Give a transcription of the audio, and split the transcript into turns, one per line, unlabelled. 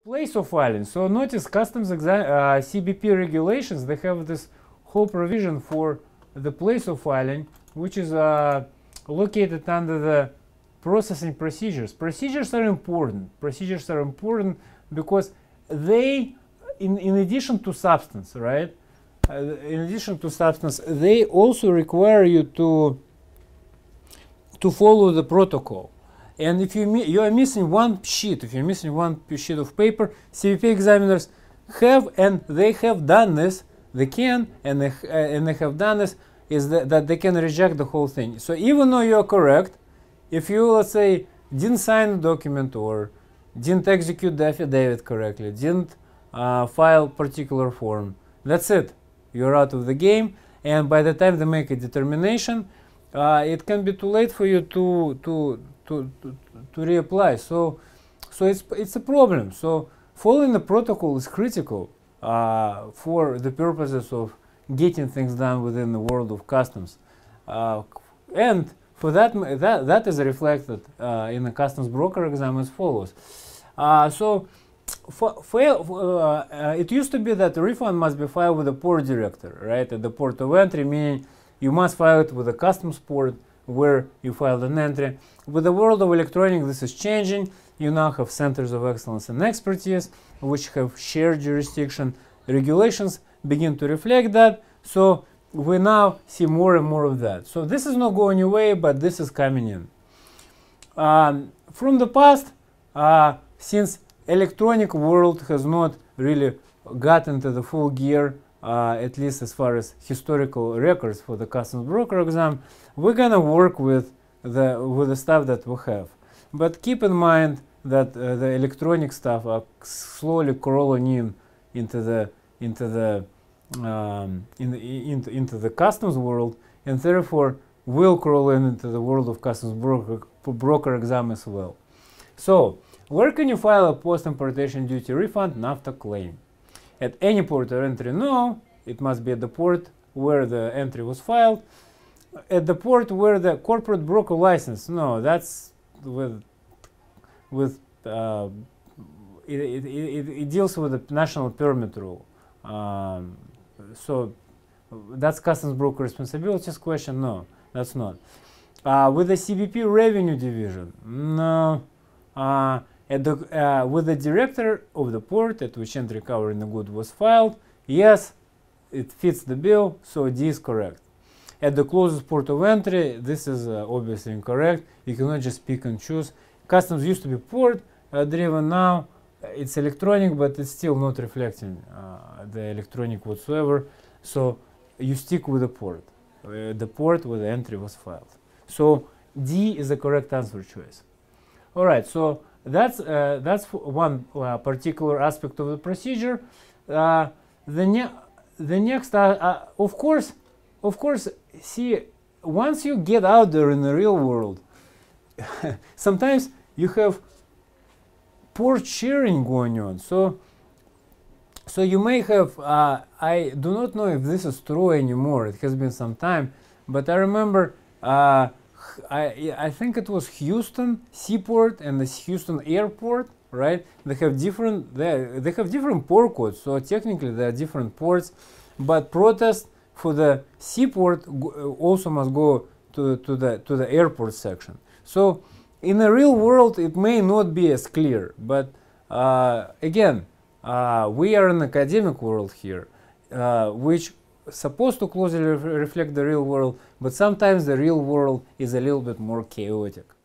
Place of filing. So notice customs CBP regulations, they have this whole provision for the place of filing, which is located under the processing procedures. Procedures are important. Procedures are important because they, in addition to substance, right? In addition to substance, they also require you to follow the protocol. And if you are missing one sheet, if you're missing one sheet of paper, CBP examiners have, and they have done this, they can, and they have done this, is that they can reject the whole thing. So even though you are correct, if you, let's say, didn't sign the document or didn't execute the affidavit correctly, didn't file particular form, that's it. You're out of the game, and by the time they make a determination, it can be too late for you to reapply. So it's a problem. So following the protocol is critical for the purposes of getting things done within the world of customs, and for that is reflected in the customs broker exam as follows. It used to be that the refund must be filed with the port director, right, at the port of entry, meaning you must file it with the customs port where you filed an entry. With the world of electronic, this is changing. You now have centers of excellence and expertise which have shared jurisdiction. Regulations begin to reflect that, so we now see more and more of that. So this is not going away, but this is coming in. From the past, since electronic world has not really gotten to the full gear, at least as far as historical records for the customs broker exam, we're gonna work with the stuff that we have. But keep in mind that the electronic stuff are slowly crawling into the customs world, and therefore will crawl into the world of customs broker exam as well. So where can you file a post-importation duty refund NAFTA claim? At any port of entry, no. It must be at the port where the entry was filed. At the port where the corporate broker license, no. That's it deals with the national permit rule. So that's customs broker responsibilities question. No, that's not. With the CBP revenue division, no. With the director of the port at which entry covering the good was filed, yes, it fits the bill, so D is correct. At the closest port of entry, this is obviously incorrect. You cannot just pick and choose. Customs used to be port driven, now it's electronic, but it's still not reflecting the electronic whatsoever. So you stick with the port where the entry was filed. So D is the correct answer choice. All right, so that's one particular aspect of the procedure. The next, of course, see, once you get out there in the real world, sometimes you have port sharing going on. So you may have, I do not know if this is true anymore. It has been some time, but I remember I think it was Houston Seaport and the Houston Airport, right? They have different port codes, so technically they are different ports. But protest for the seaport also must go to the airport section. So in the real world, it may not be as clear. But again, we are in the academic world here, which supposed to closely reflect the real world, but sometimes the real world is a little bit more chaotic.